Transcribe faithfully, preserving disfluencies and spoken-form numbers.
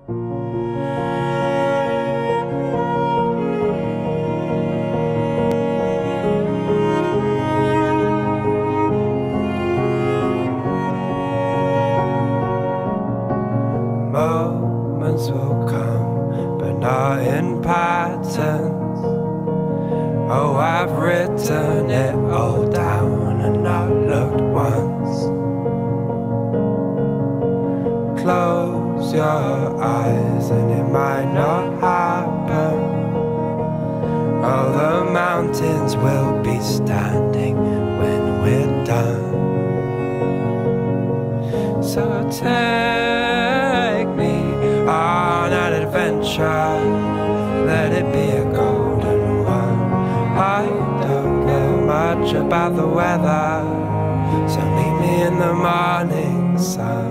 Moments will come, but not in patterns. Oh, I've written it all down and not looked once. Close your eyes and it might not happen. Oh, the mountains will be standing when we're done. So take me on an adventure, let it be a golden one. I don't know much about the weather, so meet me in the morning sun.